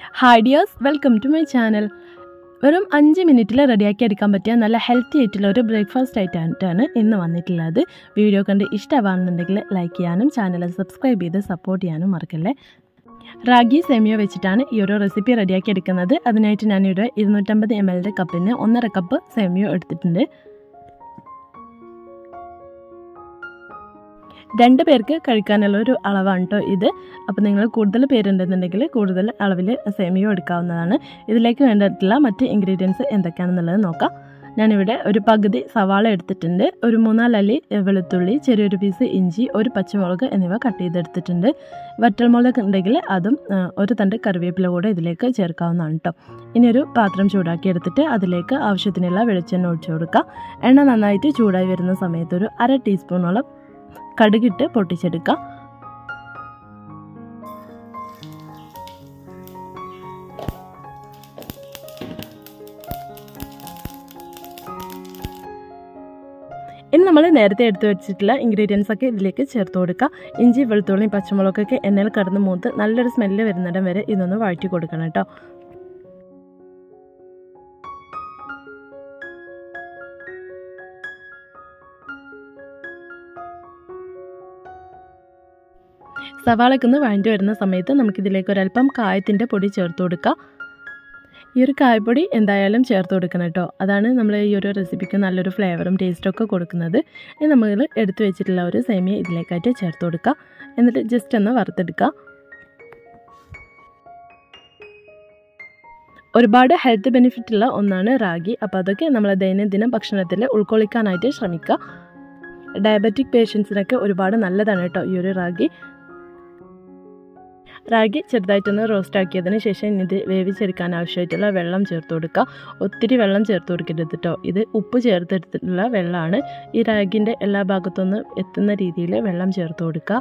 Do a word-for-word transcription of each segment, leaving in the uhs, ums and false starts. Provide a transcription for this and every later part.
Hi dears, welcome to my channel. വെറും അഞ്ച് മിനിറ്റിൽ റെഡിയാക്കി എടുക്കാൻ പറ്റിയ നല്ല ഹെൽത്തി ആയിട്ടുള്ള ഒരു ബ്രേക്ക്ഫാസ്റ്റ് ആയിട്ടാണ് ഇന്ന് വന്നിട്ടുള്ളത്. വീഡിയോ കണ്ട് ഇഷ്ടമാണെന്നുണ്ടെങ്കിൽ ലൈക്ക് ചെയ്യാനും ചാനൽ സബ്സ്ക്രൈബ് ചെയ്ത് സപ്പോർട്ട് ചെയ്യാനും മറക്കല്ലേ. റാഗി സേമിയ വെച്ചിട്ടാണ് ഈ ഒരു റെസിപ്പി റെഡിയാക്കി എടുക്കുന്നത്. അതിനായിട്ട് ഞാനിവിടെ ഇരുന്നൂറ്റമ്പത് എം എല്ലിൻ്റെ കപ്പിന് ഒന്നര കപ്പ് സേമിയ എടുത്തിട്ടുണ്ട്. രണ്ട് പേർക്ക് കഴിക്കാനുള്ള ഒരു അളവാണ് കേട്ടോ ഇത്. അപ്പോൾ നിങ്ങൾ കൂടുതൽ പേരുണ്ടെന്നുണ്ടെങ്കിൽ കൂടുതൽ അളവിൽ സേമിയ എടുക്കാവുന്നതാണ്. ഇതിലേക്ക് വേണ്ടിയിട്ടുള്ള മറ്റ് ഇൻഗ്രീഡിയൻസ് എന്തൊക്കെയാണെന്നുള്ളത് നോക്കാം. ഞാനിവിടെ ഒരു പകുതി സവാള എടുത്തിട്ടുണ്ട്, ഒരു മൂന്നാലല്ലി വെളുത്തുള്ളി, ചെറിയൊരു പീസ് ഇഞ്ചി, ഒരു പച്ചമുളക് എന്നിവ കട്ട് ചെയ്തെടുത്തിട്ടുണ്ട്. വറ്റൽമുളക് ഉണ്ടെങ്കിൽ അതും ഒരു തണ്ട് കറിവേപ്പില കൂടെ ഇതിലേക്ക് ചേർക്കാവുന്നതാണ് കേട്ടോ. ഇനി ഒരു പാത്രം ചൂടാക്കി എടുത്തിട്ട് അതിലേക്ക് ആവശ്യത്തിനുള്ള വെളിച്ചെണ്ണ ഒഴിച്ചു കൊടുക്കുക. എണ്ണ നന്നായിട്ട് ചൂടായി വരുന്ന സമയത്ത് ഒരു അര ടീസ്പൂണോളം കടുകിട്ട് പൊട്ടിച്ചെടുക്കാം. ഇനി നമ്മൾ നേരത്തെ എടുത്തു വെച്ചിട്ടുള്ള ഇൻഗ്രീഡിയൻസ് ഒക്കെ ഇതിലേക്ക് ചേർത്ത് കൊടുക്കുക. ഇഞ്ചി, വെളുത്തുള്ളി, പച്ചമുളകൊക്കെ എണ്ണയിൽ കടന്ന് മൂത്ത് നല്ലൊരു സ്മെല്ല് വരുന്നിടം വരെ ഇതൊന്ന് വഴറ്റി കൊടുക്കണം കേട്ടോ. സവാളയ്ക്കൊന്ന് വഴറ്റി വരുന്ന സമയത്ത് നമുക്കിതിലേക്ക് ഒരല്പം കായത്തിൻ്റെ പൊടി ചേർത്ത് കൊടുക്കാം. ഈ ഒരു കായപ്പൊടി എന്തായാലും ചേർത്ത് കൊടുക്കണം കേട്ടോ. അതാണ് നമ്മൾ ഈ ഒരു റെസിപ്പിക്ക് നല്ലൊരു ഫ്ലേവറും ടേസ്റ്റൊക്കെ കൊടുക്കുന്നത്. ഇനി നമ്മൾ എടുത്തു വെച്ചിട്ടുള്ള ഒരു സേമിയ ഇതിലേക്കായിട്ട് ചേർത്ത് കൊടുക്കുക. എന്നിട്ട് ജസ്റ്റ് ഒന്ന് വറുത്തെടുക്കുക. ഒരുപാട് ഹെൽത്ത് ബെനിഫിറ്റുള്ള ഒന്നാണ് റാഗി. അപ്പോൾ അതൊക്കെ നമ്മൾ ദൈനംദിന ഭക്ഷണത്തിൽ ഉൾക്കൊള്ളിക്കാനായിട്ട് ശ്രമിക്കുക. ഡയബറ്റിക് പേഷ്യൻസിനൊക്കെ ഒരുപാട് നല്ലതാണ് കേട്ടോ ഈ ഒരു റാഗി. റാഗി ചെറുതായിട്ടൊന്ന് റോസ്റ്റ് ആക്കിയതിന് ശേഷം ഇത് വേവിച്ചെടുക്കാൻ ആവശ്യമായിട്ടുള്ള വെള്ളം ചേർത്ത് കൊടുക്കുക. ഒത്തിരി വെള്ളം ചേർത്ത് കൊടുക്കരുത് കേട്ടോ. ഇത് ഉപ്പ് ചേർത്തെടുത്തിട്ടുള്ള വെള്ളമാണ്. ഈ റാഗിൻ്റെ എല്ലാ ഭാഗത്തുനിന്ന് എത്തുന്ന രീതിയിൽ വെള്ളം ചേർത്ത് കൊടുക്കുക.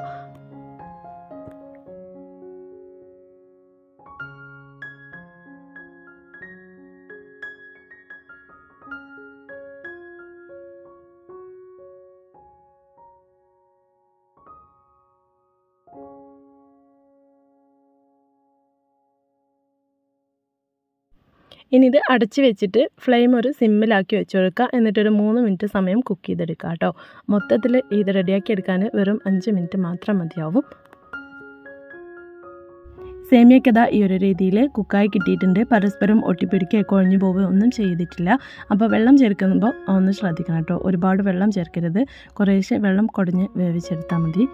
ഇനി ഇത് അടച്ച് വെച്ചിട്ട് ഫ്ലെയിം ഒരു സിമ്മിലാക്കി വെച്ച് കൊടുക്കുക. എന്നിട്ടൊരു മൂന്ന് മിനിറ്റ് സമയം കുക്ക് ചെയ്തെടുക്കുക കേട്ടോ. മൊത്തത്തിൽ ഇത് റെഡിയാക്കി എടുക്കാൻ വെറും അഞ്ച് മിനിറ്റ് മാത്രം മതിയാവും. സേമിയക്കത ഈ ഒരു രീതിയിൽ കുക്കായി കിട്ടിയിട്ടുണ്ട്. പരസ്പരം ഒട്ടിപ്പിടിക്കുകയോ കൊഴിഞ്ഞു പോവുകയോ ഒന്നും ചെയ്തിട്ടില്ല. അപ്പോൾ വെള്ളം ചേർക്കുമ്പോൾ ഒന്ന് ശ്രദ്ധിക്കണം കേട്ടോ. ഒരുപാട് വെള്ളം ചേർക്കരുത്. കുറേശ്ശെ വെള്ളം കുടഞ്ഞ് വേവിച്ചെടുത്താൽ മതി.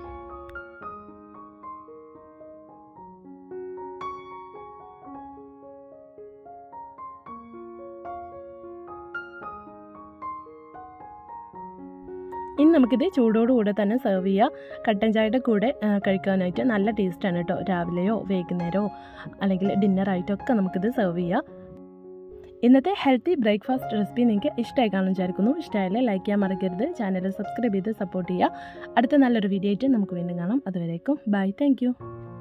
ഇനി നമുക്കിത് ചൂടോടുകൂടെ തന്നെ സെർവ് ചെയ്യാം. കട്ടൻ ചായയുടെ കൂടെ കഴിക്കാനായിട്ട് നല്ല ടേസ്റ്റാണ് കേട്ടോ. രാവിലെയോ വൈകുന്നേരമോ അല്ലെങ്കിൽ ഡിന്നറായിട്ടൊക്കെ നമുക്കിത് സെർവ് ചെയ്യാം. ഇന്നത്തെ ഹെൽത്തി ബ്രേക്ക്ഫാസ്റ്റ് റെസിപ്പി നിങ്ങൾക്ക് ഇഷ്ടമായി കാണുമെന്ന് വിചാരിക്കുന്നു. ഇഷ്ടമായാലും ലൈക്ക് ചെയ്യാൻ മറക്കരുത്. ചാനൽ സബ്സ്ക്രൈബ് ചെയ്ത് സപ്പോർട്ട് ചെയ്യുക. അടുത്ത നല്ലൊരു വീഡിയോ ആയിട്ട് നമുക്ക് വീണ്ടും കാണാം. അതുവരേക്കും ബൈ. താങ്ക്